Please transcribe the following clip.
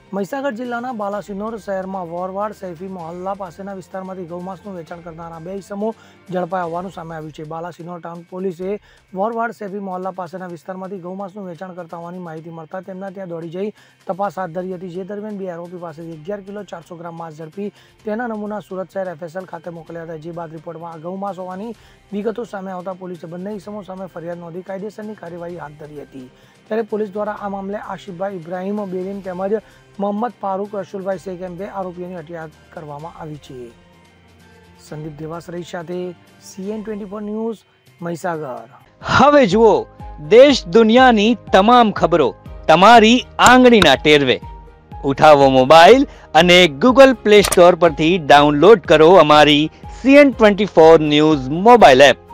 મહીસાગર જિલ્લાના બાલાસિનોર શહેરમાં વોરવાડ સૈફી મોહલ્લા પાસેના વિસ્તારમાંથી ગૌમાંસનું વેચાણ કરનારા 2 ઇસમો ઝડપાયા હોવાનું સામે આવ્યું છે। બાલાસિનોર ટાઉન પોલીસે વોરવાડ સૈફી મોહલ્લા પાસેના વિસ્તારમાંથી ગૌમાંસનું વેચાણ કરતા હોવાની માહિતી મળતા તેમના ત્યાં દોડી જઈ તપાસ હાથ ધરી હતી। જે દરમિયાન 2 આરોપી પાસેથી 11 કિલો 400 ગ્રામ માંસ ઝડપી તેના નમૂના સુરત શહેર FSL ખાતે મોકલ્યા હતા। જે બાદ રિપોર્ટમાં આ ગૌમાંસ હોવાની વિગતો સામે આવતા પોલીસે બંને ઇસમો સામે ફરિયાદ નોંધી કાયદેસરની કાર્યવાહી હાથ ધરી હતી। ત્યારે પોલીસ દ્વારા આ મામલે આશિફભાઈ ઇબ્રાહિમ બેલીમ તેમજ મોહમ્મદ ફારૂક રસુલભાઈ શેખ એમ 2 આરોપીઓની અટકાયત કરવામાં આવી છે। સંદીપ દેવાસરી સાથે CN24 ન્યૂઝ મહીસાગર। હવે જુઓ દેશ દુનિયાની તમામ ખબરો તમારી આંગળીના ટેરવે। ઉઠાવો મોબાઈલ અને Google Play Store પરથી ડાઉનલોડ કરો અમારી CN24 ન્યૂઝ મોબાઈલ એપ।